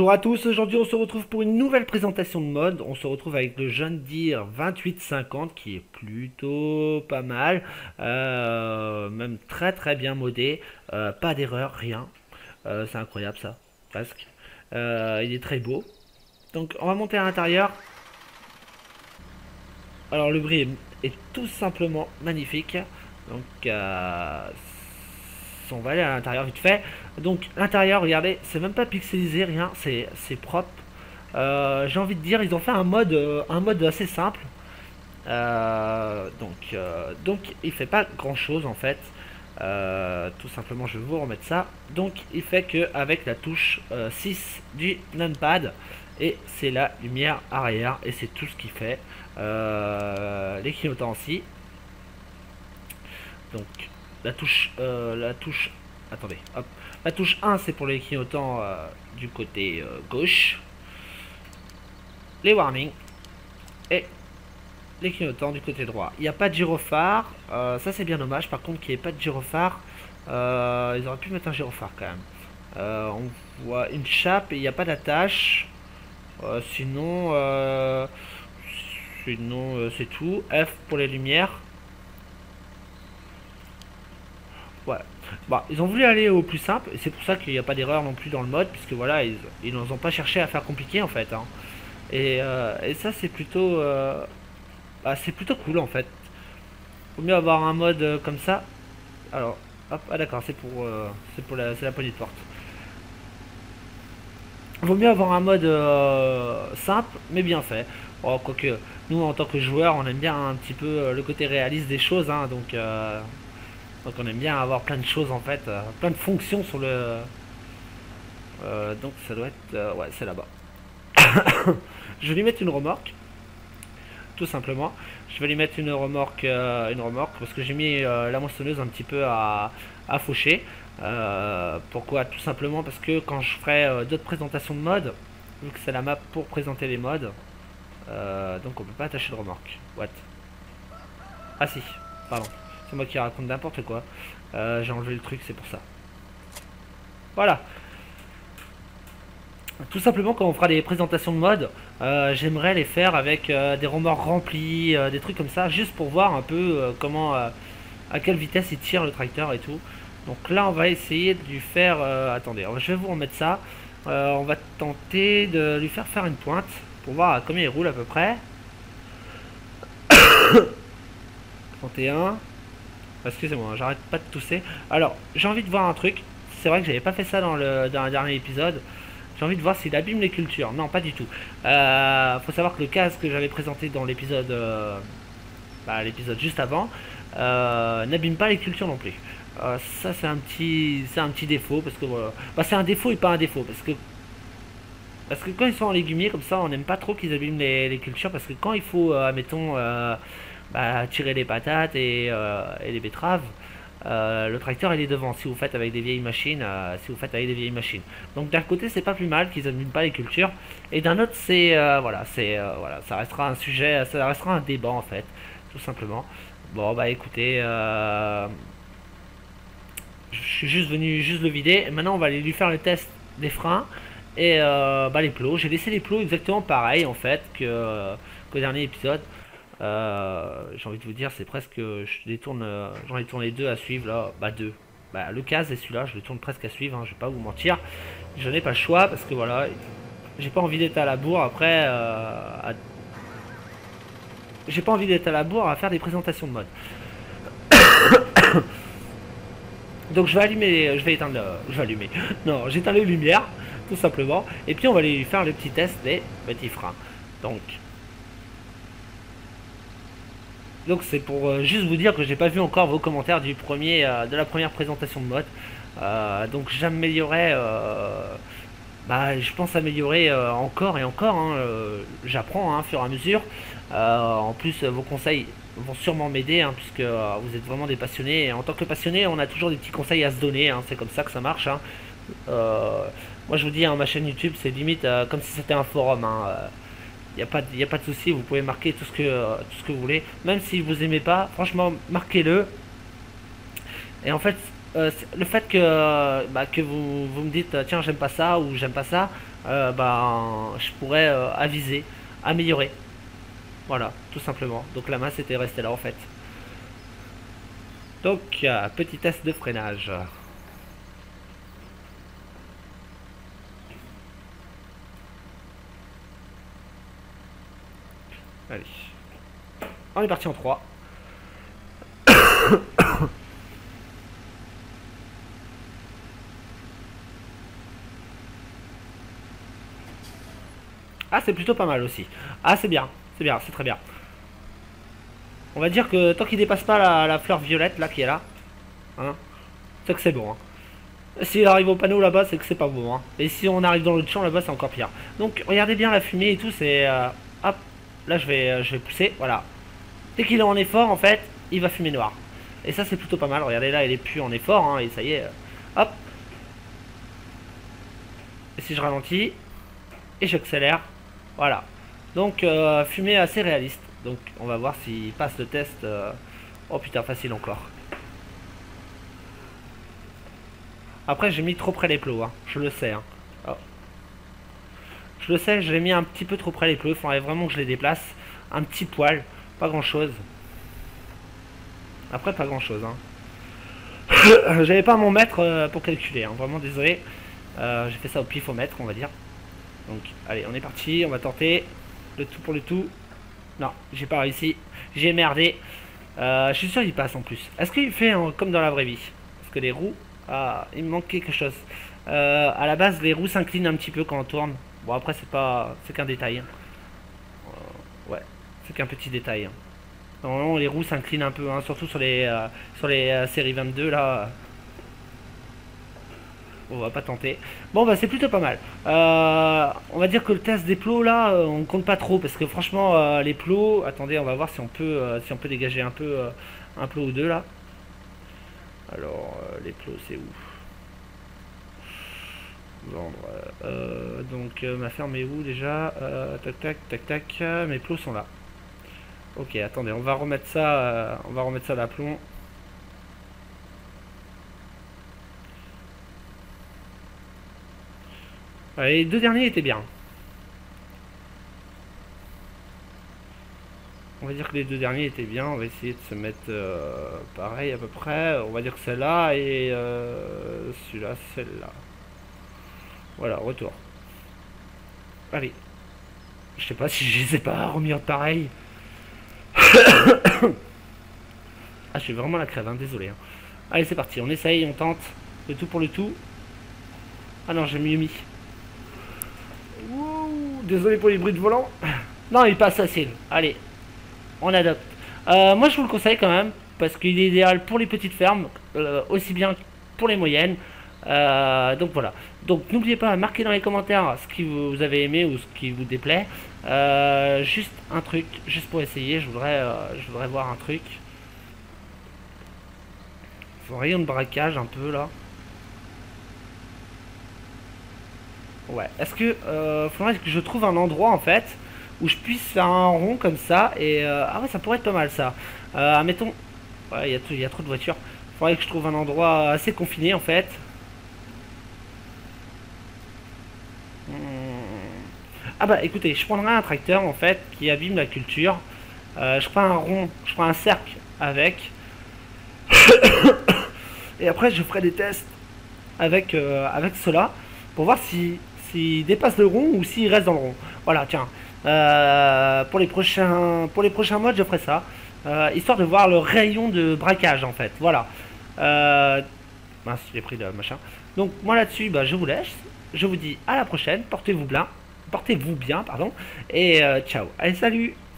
Bonjour à tous, aujourd'hui on se retrouve pour une nouvelle présentation de mode. On se retrouve avec le John Deere 2850 qui est plutôt pas mal, même très très bien modé, pas d'erreur, rien. C'est incroyable ça, presque. Il est très beau. Donc on va monter à l'intérieur. Alors le bris est tout simplement magnifique. Donc on va aller à l'intérieur vite fait. Donc l'intérieur, regardez, c'est même pas pixelisé, rien, c'est propre. J'ai envie de dire, ils ont fait un mode assez simple. Donc il fait pas grand chose en fait. Tout simplement, je vais vous remettre ça. Donc il fait que avec la touche 6 du numpad, et c'est la lumière arrière, et c'est tout ce qu'il fait. Les clignotants aussi. Donc la touche, attendez, hop, la touche 1 c'est pour les clignotants du côté gauche, les warnings et les clignotants du côté droit. Il n'y a pas de gyrophare, ça c'est bien dommage. Par contre qu'il n'y ait pas de gyrophare, ils auraient pu mettre un gyrophare quand même. On voit une chape et il n'y a pas d'attache. Sinon c'est tout. F pour les lumières. Ouais. Bah, ils ont voulu aller au plus simple, et c'est pour ça qu'il n'y a pas d'erreur non plus dans le mode, puisque voilà, ils n'ont pas cherché à faire compliqué en fait. Hein. Et ça, c'est plutôt cool en fait. Vaut mieux avoir un mode comme ça. Alors, hop, ah d'accord, c'est la poignée de porte. Vaut mieux avoir un mode simple, mais bien fait. Bon, quoique, nous en tant que joueurs, on aime bien un petit peu le côté réaliste des choses, hein, donc on aime bien avoir plein de choses en fait, plein de fonctions sur le. Donc ça doit être, ouais, c'est là-bas. Je vais lui mettre une remorque, tout simplement. Je vais lui mettre une remorque parce que j'ai mis la moissonneuse un petit peu à faucher. Pourquoi? Tout simplement parce que quand je ferai d'autres présentations de mode, vu que c'est la map pour présenter les modes, donc on peut pas attacher de remorque. What? Ah si, pardon. C'est moi qui raconte n'importe quoi. J'ai enlevé le truc, c'est pour ça. Voilà. Tout simplement, quand on fera des présentations de mode, j'aimerais les faire avec des remorques remplies, des trucs comme ça, juste pour voir un peu à quelle vitesse il tire le tracteur et tout. Donc là, on va essayer de lui faire. Attendez, je vais vous remettre ça. On va tenter de lui faire une pointe pour voir à combien il roule à peu près. 31. Excusez-moi, j'arrête pas de tousser. Alors, j'ai envie de voir un truc. C'est vrai que j'avais pas fait ça dans le dernier épisode. J'ai envie de voir s'il abîme les cultures. Non, pas du tout. Faut savoir que le casque que j'avais présenté dans l'épisode l'épisode juste avant n'abîme pas les cultures non plus. Ça c'est un petit défaut parce que voilà. Bah, c'est un défaut et pas un défaut parce que quand ils sont en légumier comme ça, on n'aime pas trop qu'ils abîment les cultures parce que quand il faut, admettons, tirer les patates et les betteraves. Le tracteur il est devant si vous faites avec des vieilles machines, donc d'un côté c'est pas plus mal qu'ils n'abîment pas les cultures, et d'un autre c'est voilà, ça restera un sujet, ça restera un débat en fait, tout simplement. Bon bah écoutez, je suis juste venu le vider et maintenant on va aller lui faire le test des freins et les plots. J'ai laissé les plots exactement pareil en fait qu'au dernier épisode. J'ai envie de vous dire, c'est presque. J'en ai tourné deux à suivre là. Bah, deux. Bah, le cas, et celui-là, je le tourne presque à suivre, hein, je vais pas vous mentir. Je n'ai pas le choix parce que voilà, j'ai pas envie d'être à la bourre après. J'ai pas envie d'être à la bourre à faire des présentations de mode. Donc je vais éteindre, je vais allumer. Non, j'éteins les lumières, tout simplement. Et puis on va aller faire le petit test des petits freins. Donc c'est pour juste vous dire que j'ai pas vu encore vos commentaires de la première présentation de mode. Donc j'améliorerai, je pense améliorer encore et encore. Hein, j'apprends hein, au fur et à mesure. En plus vos conseils vont sûrement m'aider hein, puisque vous êtes vraiment des passionnés. Et en tant que passionné, on a toujours des petits conseils à se donner. Hein, c'est comme ça que ça marche. Hein. Moi je vous dis, hein, ma chaîne YouTube c'est limite comme si c'était un forum. Hein, il n'y a pas de souci, vous pouvez marquer tout ce que vous voulez. Même si vous aimez pas, franchement, marquez-le. Et en fait, le fait que vous me dites tiens j'aime pas ça ou j'aime pas ça, ben, je pourrais aviser, améliorer. Voilà, tout simplement. Donc la masse était restée là en fait. Donc, petit test de freinage. Allez. On est parti en 3. Ah, c'est plutôt pas mal aussi. Ah, c'est bien. C'est bien, c'est très bien. On va dire que tant qu'il dépasse pas la fleur violette là qui est là, hein, c'est que c'est bon. Hein. S'il arrive au panneau là-bas, c'est que c'est pas bon. Hein. Et si on arrive dans le champ là-bas, c'est encore pire. Donc regardez bien la fumée et tout, c'est... hop, là je vais pousser, voilà. Dès qu'il est en effort, en fait, il va fumer noir. Et ça c'est plutôt pas mal. Regardez là, il est plus en effort, hein, et ça y est. Hop. Et si je ralentis, et j'accélère, voilà. Donc fumée assez réaliste. Donc on va voir s'il passe le test. Oh putain, facile encore. Après j'ai mis trop près les plots, hein. Je le sais. Hein. Oh. Je le sais, je l'ai mis un petit peu trop près les plots. Il faudrait vraiment que je les déplace. Un petit poil, pas grand chose. Après pas grand chose. Hein. J'avais pas mon mètre pour calculer, hein. Vraiment désolé. J'ai fait ça au pifomètre, on va dire. Donc allez, on est parti, on va tenter. Le tout pour le tout. Non, j'ai pas réussi. J'ai merdé. Je suis sûr qu'il passe en plus. Est-ce qu'il fait comme dans la vraie vie? Parce que les roues... Ah, il me manque quelque chose. À la base, les roues s'inclinent un petit peu quand on tourne. Bon, après, c'est pas... C'est qu'un détail. Hein. Ouais, c'est qu'un petit détail. Hein. Normalement, les roues s'inclinent un peu, hein, surtout sur les séries 22, là. On va pas tenter. Bon, bah, c'est plutôt pas mal. On va dire que le test des plots, là, on compte pas trop. Parce que franchement, les plots... Attendez, on va voir si on peut dégager un peu un plot ou deux, là. Alors, les plots, c'est où? Vendre. Donc, ma ferme est où déjà? Tac, tac, tac, tac. Mes plots sont là. Ok, attendez, on va remettre ça d'aplomb. Les deux derniers étaient bien. On va dire que les deux derniers étaient bien. On va essayer de se mettre pareil à peu près. On va dire que celle-là et celui-là, celle-là. Voilà, retour. Allez. Je sais pas si je les ai pas remis en pareil. Ah, je suis vraiment la crève, hein, désolé. Hein. Allez, c'est parti, on essaye, on tente. Le tout pour le tout. Ah non, j'ai mieux mis. Ouh, désolé pour les bruits de volant. Non, il passe facile. Allez, on adopte. Moi, je vous le conseille quand même, parce qu'il est idéal pour les petites fermes, aussi bien pour les moyennes. Donc voilà. Donc n'oubliez pas à marquer dans les commentaires ce que vous avez aimé ou ce qui vous déplaît. Juste un truc, juste pour essayer, je voudrais voir un truc. Faut rayon de braquage un peu là. Ouais. Est-ce que faudrait que je trouve un endroit en fait où je puisse faire un rond comme ça et ah ouais, ça pourrait être pas mal ça. Admettons, ouais, il y a trop de voitures. Faudrait que je trouve un endroit assez confiné en fait. Ah bah écoutez, je prendrai un tracteur en fait qui abîme la culture. Je prends un rond, je prends un cercle avec. Et après je ferai des tests avec cela pour voir s'il dépasse le rond ou s'il reste dans le rond. Voilà, tiens. Pour les prochains modes, je ferai ça. Histoire de voir le rayon de braquage en fait. Voilà. Mince, j'ai pris le machin. Donc moi là-dessus, bah, je vous laisse. Je vous dis à la prochaine. Portez-vous bien, pardon. Et ciao. Allez, salut.